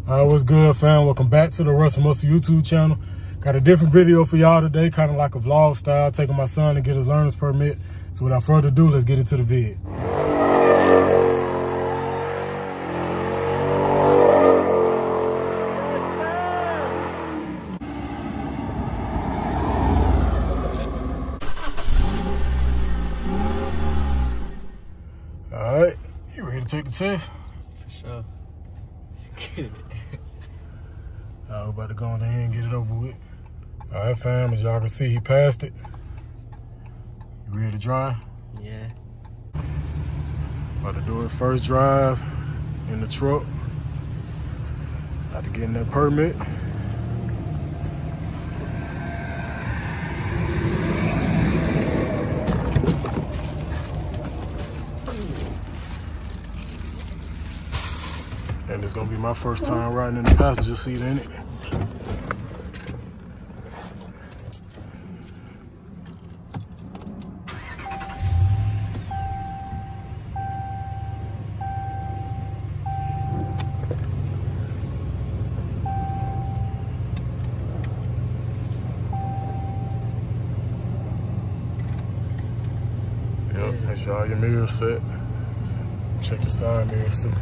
What's good, fam? Welcome back to the Russell Muscle YouTube channel. Got a different video for y'all today, kind of like a vlog style, taking my son to get his learner's permit. So without further ado, let's get into the vid. All right, you ready to take the test? For sure. Get it. We're about to go in there and get it over with. All right, fam, as y'all can see, he passed it. You ready to drive? Yeah. About to do it first drive in the truck. About to get in that permit. And it's gonna be my first time riding in the passenger seat in it. Yep, make sure all your mirrors set. Check your side mirrors too.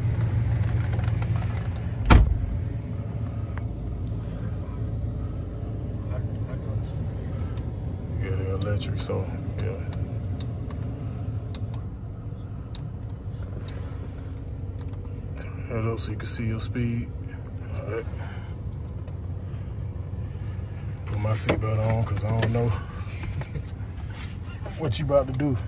Yeah, they're electric, so yeah. Turn that up so you can see your speed. All right. Put my seatbelt on because I don't know what you about to do.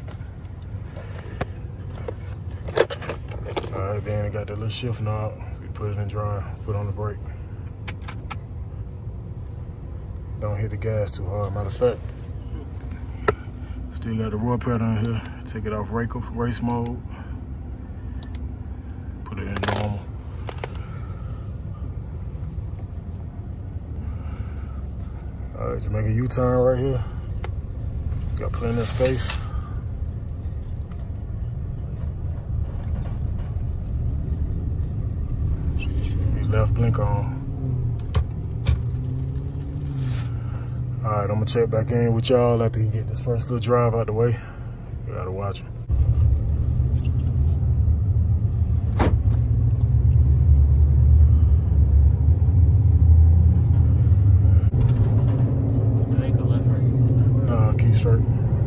All right, then it got that little shift knob. You put it in drive, put on the brake. Don't hit the gas too hard. Matter of fact, still got the roll pedal in here. Take it off race mode. Put it in normal. All right, you make a U-turn right here. Got plenty of space. Left blinker on. All right, I'm gonna check back in with y'all after you get this first little drive out the way. You gotta watch him. Do I go left or right? Nah, keep straight.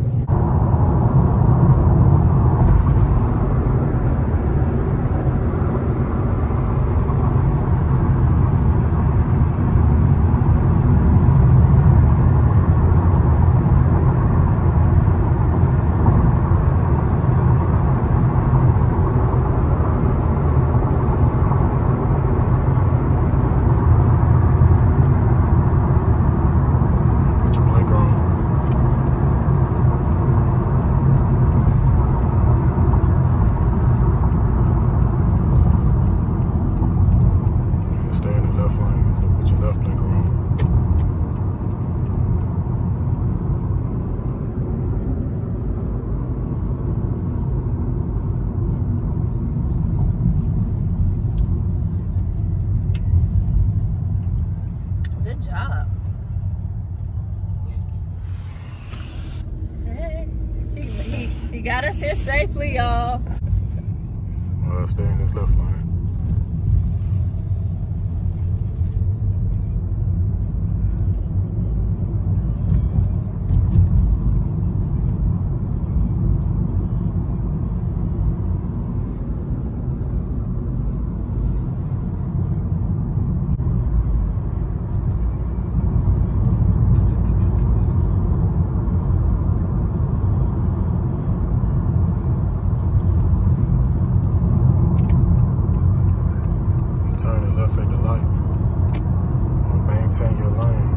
Good job. Hey, he got us here safely, y'all. Well, stay in this left lane. Turn left at the light. Maintain your lane.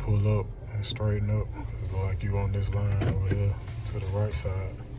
pull up and straighten up. It look like you on this line over here to the right side.